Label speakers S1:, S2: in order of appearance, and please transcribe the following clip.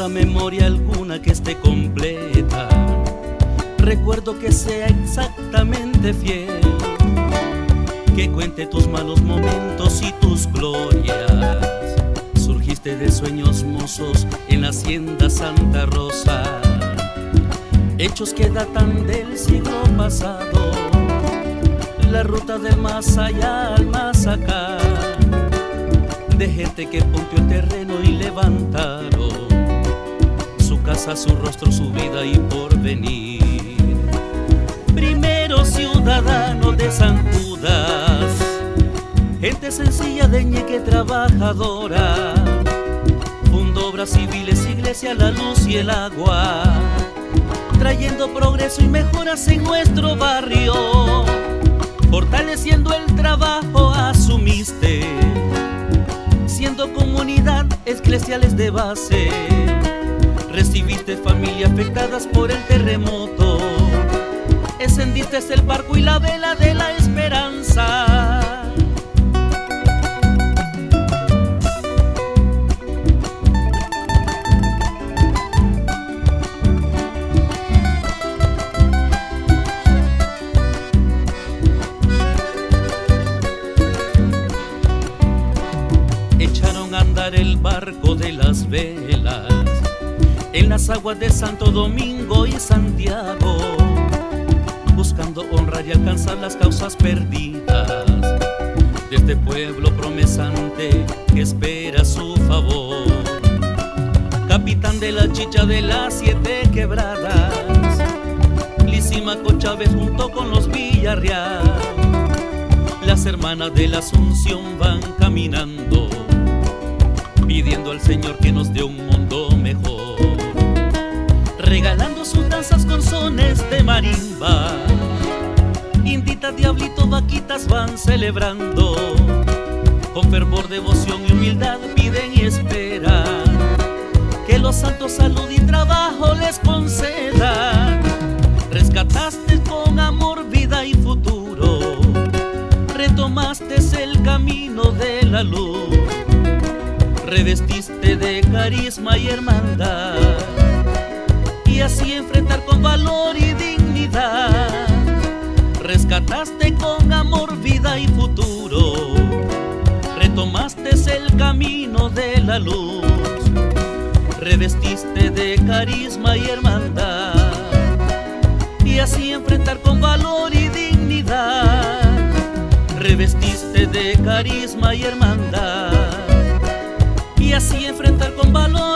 S1: memoria alguna que esté completa, recuerdo que sea exactamente fiel, que cuente tus malos momentos y tus glorias. Surgiste de sueños mozos en la hacienda Santa Rosa, hechos que datan del siglo pasado, la ruta del más allá al más acá, de gente que punteó el terreno y levantaron su casa, su rostro, su vida y porvenir. Primero ciudadano de San Judas, gente sencilla de Ñeque trabajadora, fundó obras civiles, iglesia, la luz y el agua, trayendo progreso y mejoras en nuestro barrio. Fortaleciendo el trabajo asumiste, siendo comunidad eclesiales de base. Recibiste familias afectadas por el terremoto, encendiste el barco y la vela de la esperanza. Echaron a andar el barco de las velas en las aguas de Santo Domingo y Santiago, buscando honrar y alcanzar las causas perdidas de este pueblo promesante que espera su favor. Capitán de la chicha de las 7 quebradas, Lisímaco Chávez junto con los Villarreal, las hermanas de la Asunción van caminando, pidiendo al Señor que nos dé un mundo mejor, regalando sus danzas con sones de marimba. Inditas, diablitos, vaquitas van celebrando, con fervor, devoción y humildad piden y esperan que los santos salud y trabajo les concedan. Rescataste con amor vida y futuro, retomaste el camino de la luz, revestiste de carisma y hermandad, y así enfrentar con valor y dignidad. Rescataste con amor vida y futuro, retomaste el camino de la luz, revestiste de carisma y hermandad, y así enfrentar con valor y dignidad. Revestiste de carisma y hermandad, y así enfrentar con valor